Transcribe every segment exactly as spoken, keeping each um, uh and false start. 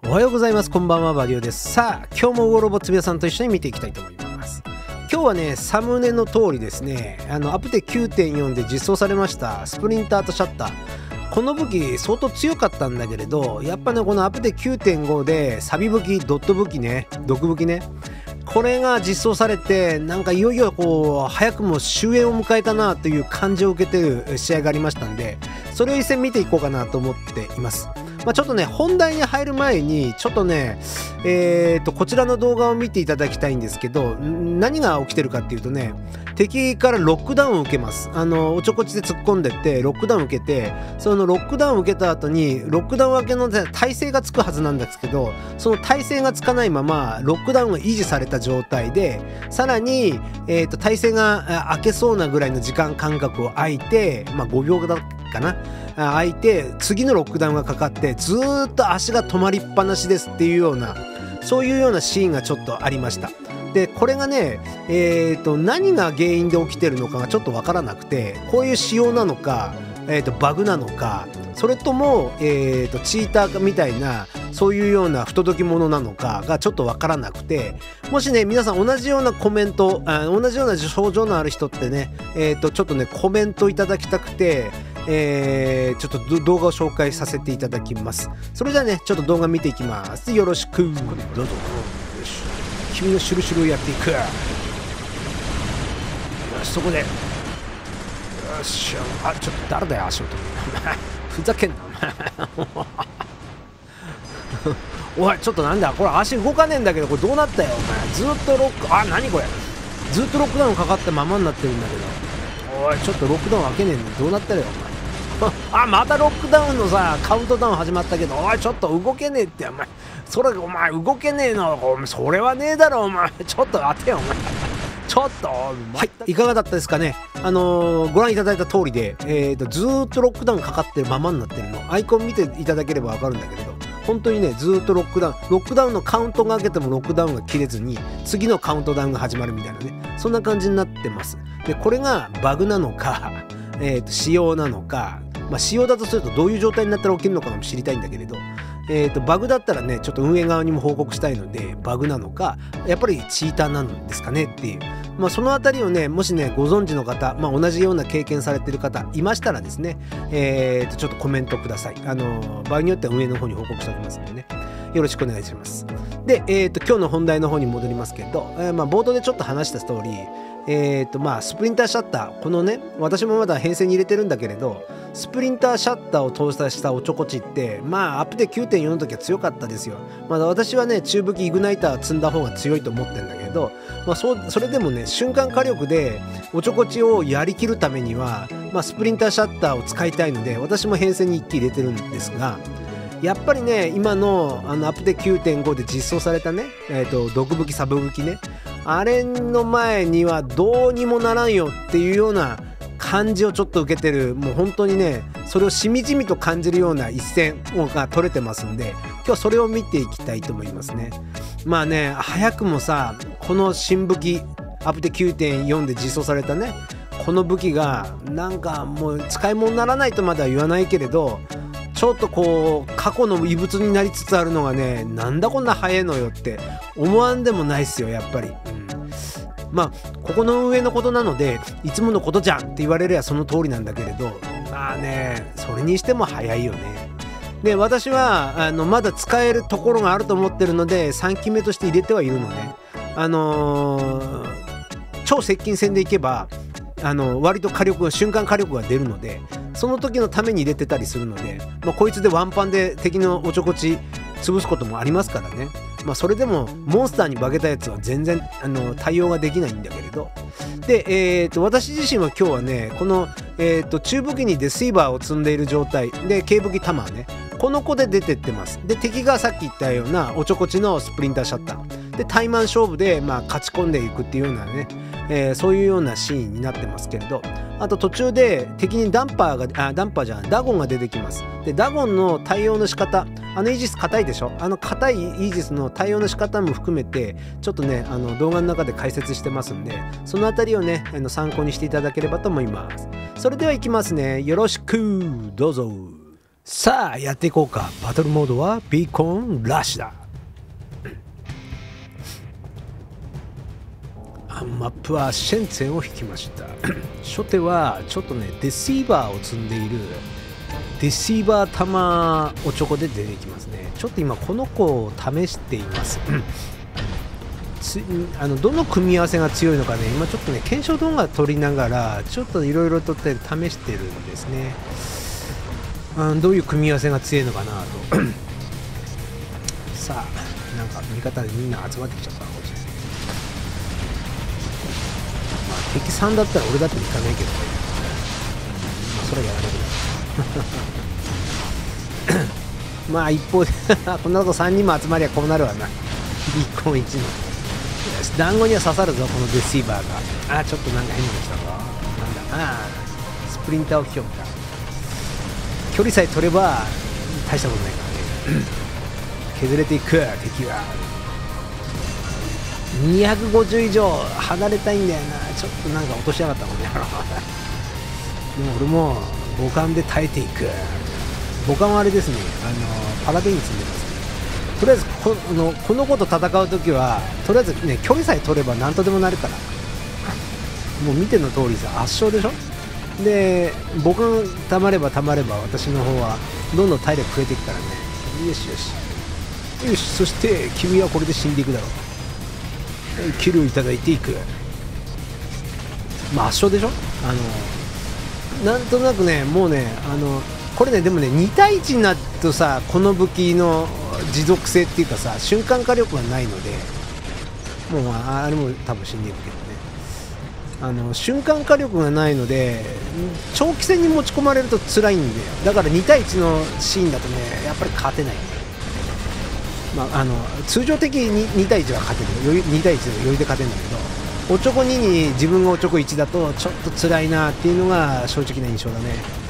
おはようございます。こんばんは、バディオです。さあ、今日もウォロボツビアさんと一緒に見ていきたいと思います。今日はね、サムネの通りですね、あのアプテ きゅうてんよん で実装されましたスプリンターとシャッター、この武器相当強かったんだけれど、やっぱねこのアプテ きゅうてんご でサビ武器、ドット武器ね、毒武器ね、これが実装されて、なんかいよいよこう早くも終焉を迎えたなという感じを受けてる試合がありましたんで、それを一戦見ていこうかなと思っています。まあ、ちょっとね本題に入る前にちょっとねえーとこちらの動画を見ていただきたいんですけど、何が起きてるかっていうとね、敵からロックダウンを受けます。あのおちょこちで突っ込んでってロックダウンを受けて、そのロックダウンを受けた後にロックダウン明けの耐性がつくはずなんですけど、その耐性がつかないままロックダウンが維持された状態で、さらに、えーと耐性が明けそうなぐらいの時間間隔を空いて、まあ、ごびょうだかな空いて、次のロックダウンがかかってずーっと足が止まりっぱなしですっていうような、そういうようなシーンがちょっとありました。でこれがね、えーと何が原因で起きてるのかがちょっとわからなくて、こういう仕様なのか、えーとバグなのか、それとも、えーとチーターみたいなそういうような不届き者なのかがちょっとわからなくて、もしね皆さん同じようなコメント、あ同じような症状のある人ってね、えーとちょっとねコメントいただきたくて、えー、ちょっと動画を紹介させていただきます。それじゃあねちょっと動画見ていきます。よろしくどうぞ。よし、君のシュルシュルをやっていく。よし、そこでよっしゃ。あ、ちょっと誰だよ足元ふざけんなおい、ちょっとなんだこれ、足動かねえんだけど、これどうなったよお前。ずっとロック、あ、何これ、ずっとロックダウンかかったままになってるんだけど、おいちょっとロックダウン開けねえんだ、どうなったよお前あ、またロックダウンのさカウントダウン始まったけど、おいちょっと動けねえって、お前それお前動けねえの、お前それはねえだろお前、ちょっと当てよお前ちょっと。はい、いかがだったですかね。あのー、ご覧いただいた通りで、えーとずーっとロックダウンかかってるままになってるの、アイコン見ていただければ分かるんだけれど、本当にねずーっとロックダウンロックダウンのカウントが開けてもロックダウンが切れずに次のカウントダウンが始まるみたいなね、そんな感じになってます。でこれがバグなのか、えーと仕様なのか、まあ、仕様だとするとどういう状態になったら起きるのかも知りたいんだけれど、えーとバグだったらねちょっと運営側にも報告したいので、バグなのかやっぱりチーターなんですかねっていう、まあ、そのあたりをねもしねご存知の方、まあ、同じような経験されてる方いましたらですね、えーとちょっとコメントください。あの場合によっては運営の方に報告しておきますのでね、よろしくお願いします。で、えーと今日の本題の方に戻りますけど、えーまあ、冒頭でちょっと話した通り、えーとまあスプリンターシャッター、このね私もまだ編成に入れてるんだけれど、スプリンターシャッターを搭載したおちょこちってまあアップで きゅうてんよん の時は強かったですよ。まだ私はね中武器イグナイター積んだ方が強いと思ってるんだけど、まあ、そ, それでもね瞬間火力でおちょこちをやりきるためには、まあ、スプリンターシャッターを使いたいので私も編成にいっき入れてるんですが、やっぱりね今のあのアップデ きゅうてんご で実装されたね、えーと毒武器サブ武器ね、あれの前にはどうにもならんよっていうような感じをちょっと受けてる、もう本当にねそれをしみじみと感じるような一戦が取れてますんで、今日はそれを見ていきたいと思いますね。まあね早くもさこの新武器アップデ きゅうてんよん で実装されたねこの武器がなんかもう使い物にならないとまでは言わないけれど、ちょっとこう過去の遺物になりつつあるのがね、なんだこんな早いのよって思わんでもないっすよやっぱり、うん、まあここの上のことなのでいつものことじゃんって言われりゃその通りなんだけれど、まあねそれにしても早いよね。で私はあのまだ使えるところがあると思ってるのでさんきめとして入れてはいるのね。あのー、超接近戦でいけばあの割と火力が瞬間火力が出るので、その時のために入れてたりするので、まあ、こいつでワンパンで敵のおちょこち潰すこともありますからね。まあそれでもモンスターに化けたやつは全然あの対応ができないんだけれど、で、えー、と私自身は今日はねこの、えー、と中武器にデスイーバーを積んでいる状態で軽武器タマーね、この子で出てってます。で敵がさっき言ったようなおちょこちのスプリンターシャッターで対マン勝負で、まあ、勝ち込んでいくっていうようなね、えー、そういうようなシーンになってますけれど、あと途中で敵にダンパーがあダンパーじゃないダゴンが出てきます。でダゴンの対応の仕方、あのイージス硬いでしょ、あの硬いイージスの対応の仕方も含めてちょっとねあの動画の中で解説してますんで、そのあたりをねあの参考にしていただければと思います。それではいきますね、よろしくどうぞ。 さあやっていこうか。バトルモードはビーコンラッシュだ。マップはシェンツェンを引きました。初手はちょっとねデシーバーを積んでいるデシーバー玉おちょこで出てきますね。ちょっと今この子を試していますつあのどの組み合わせが強いのかね、今ちょっとね検証動画撮りながらちょっといろいろと試してるんですね。あどういう組み合わせが強いのかなとさあなんか味方でみんな集まってきちゃった。敵さんだったら俺だって行かないけどね、まあ、それはやられるまあ一方でこんなことさんにんも集まりゃこうなるわな。ビーコンいちのよし団子には刺さるぞこのデシーバーが。あーちょっとなんか変なの来たぞ。なんだあースプリンターを強めた。距離さえ取れば大したことないからね削れていく敵はにひゃくごじゅう以上離れたいんだよな。ちょっとなんか落としやがったもんねでも俺も母艦で耐えていく。母艦はあれですね、あのパラデイン積んでますね。とりあえずこのこの子と戦う時はとりあえずね距離さえ取れば何とでもなるから。もう見ての通りさ圧勝でしょ。で母艦たまればたまれば私の方はどんどん体力増えていくからね。よしよしよし。そして君はこれで死んでいくだろう。キルをいただいていく。まあ圧勝でしょ。あのなんとなくねもうねあのこれねでもねに対いちになるとさこの武器の持続性っていうかさ瞬間火力がないのでもうあれも多分死んでいくけどね。あの瞬間火力がないので長期戦に持ち込まれると辛いんで、だからに対いちのシーンだとねやっぱり勝てない。まあ、あの通常的にに対いちは勝てる、に対いちで余裕で勝てるんだけどおちょこにに自分がおちょこいちだとちょっと辛いなっていうのが正直な印象だね。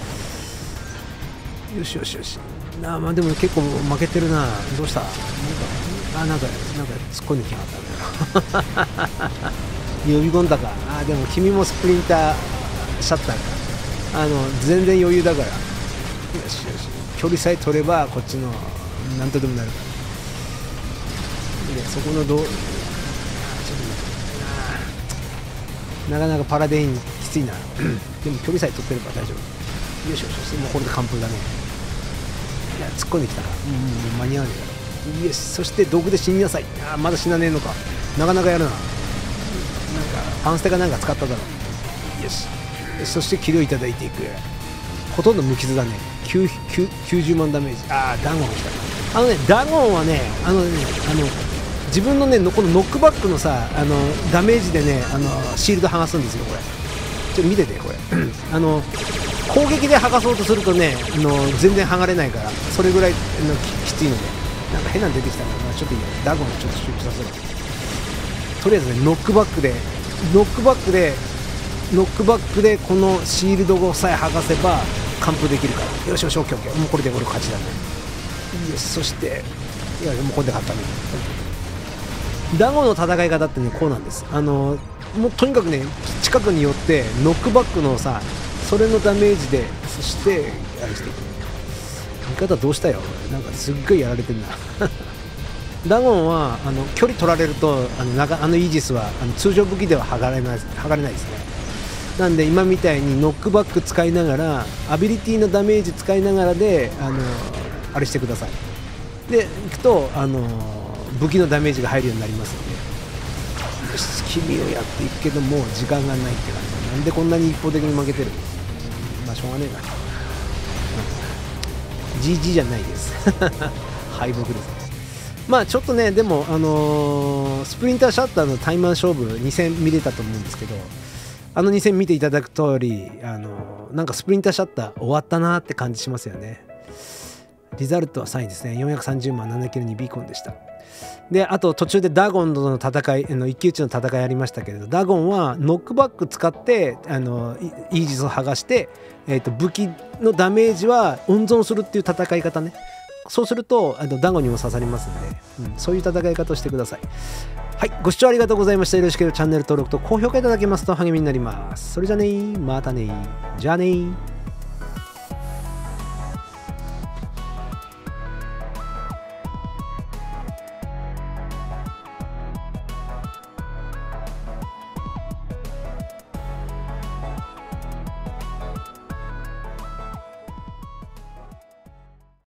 よしよしよし。あまあでも結構負けてるな。どうしたなんかあなんかなんか突っ込んできやがったんだよ呼び込んだか。あでも君もスプリンターシャッターか。あの全然余裕だから。よしよし距離さえ取ればこっちのなんとでもなるから。でそこのどうちょっとなかなかパラデインきついなでも距離さえ取ってれば大丈夫。よしよしもうこれで完封だね。いや突っ込んできたらもうもう間に合わねえだろ。よしそして毒で死になさい。あまだ死なねえのか。なかなかやるな。なんかパンステかなんか使っただろう。よしそしてキルをいただいていく。ほとんど無傷だね。きゅうじゅうまんダメージ。ああダゴンが来た。あのねダゴンはねあのねあの自分のねこのノックバックのさあのダメージでねあのシールド剥がすんですよこれ。ちょっと見ててこれあの攻撃で剥がそうとするとねあの全然剥がれないからそれぐらいの き, きついのでなんか変なの出てきたから、まあ、ちょっといいやダゴンをちょっと集中させる。とりあえずねノックバックでノックバックでノックバックでこのシールドさえ剥がせば完封できるから。よしよしオッケーオッケーもうこれで俺勝ちだね。よしそしていやもうこれで勝ったね。ダゴの戦い方ってねこうなんです。あのもうとにかくね近くに寄ってノックバックのさそれのダメージでそしてあれしていく。味方どうしたよなんかすっごいやられてんなダゴンはあの距離取られるとあの中あのイージスはあの通常武器では剥がれない剥がれないですね。なんで今みたいにノックバック使いながらアビリティのダメージ使いながらであのあれしてください。でいくとあの武器のダメージが入るようになりますので。よし君をやっていくけどもう時間がないって感じ。なんでこんなに一方的に負けてる。まあしょうがねえな。ジージー じゃないです敗北です。まあちょっとねでもあのー、スプリンターシャッターのタイマン勝負に戦見れたと思うんですけどあのに戦見ていただく通りあのー、なんかスプリンターシャッター終わったなーって感じしますよね。リザルトはさんいですね。よんひゃくさんじゅうまんななキルにビーコンでした。であと途中でダゴンとの戦いの一騎打ちの戦いありましたけれどダゴンはノックバック使ってあのイージスを剥がして、えー、と武器のダメージは温存するっていう戦い方ね。そうするとあのダゴンにも刺さりますんで、うん、そういう戦い方をしてください。はいご視聴ありがとうございました。よろしければチャンネル登録と高評価いただけますと励みになります。それじゃねーまたねーじゃあねー。